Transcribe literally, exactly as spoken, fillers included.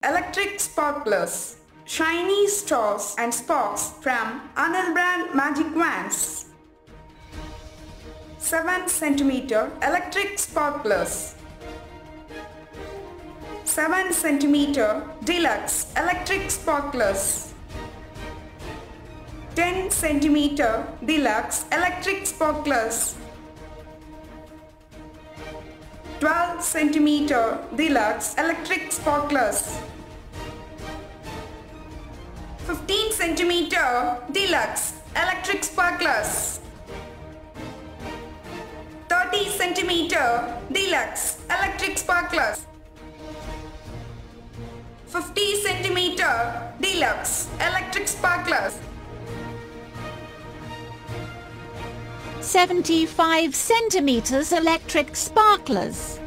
electric sparklers, shiny stars and sparks from Anil brand magic wands. seven centimeter electric sparklers. seven centimeter deluxe electric sparklers. ten centimeter deluxe electric sparklers. twelve centimeter deluxe electric sparklers. fifteen centimeter deluxe electric sparklers. thirty centimeter deluxe electric sparklers. fifty centimeter deluxe electric sparklers. seventy-five centimeters electric sparklers.